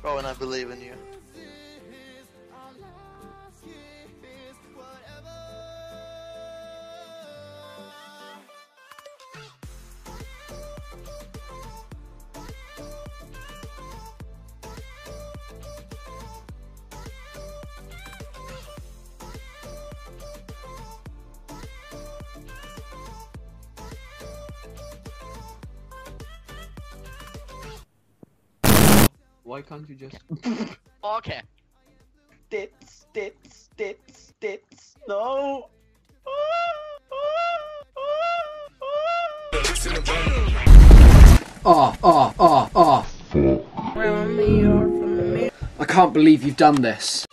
Rowan, I believe in you. Why can't you just... Okay. Tits, no! I can't believe you've done this.